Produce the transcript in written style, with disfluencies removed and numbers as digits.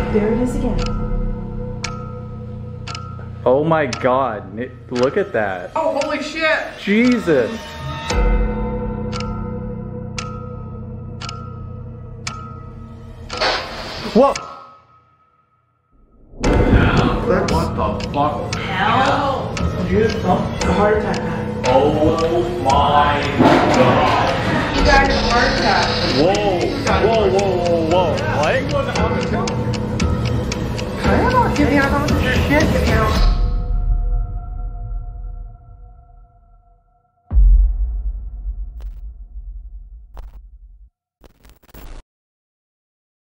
There it is again. Oh my God, look at that. Oh, holy shit. Jesus. Whoa. What the fuck? Hell. You a heart attack, man. Oh my God. You got a heart attack. Whoa. Whoa, whoa, whoa, whoa. What? I don't know, get me out of your shit, get me out.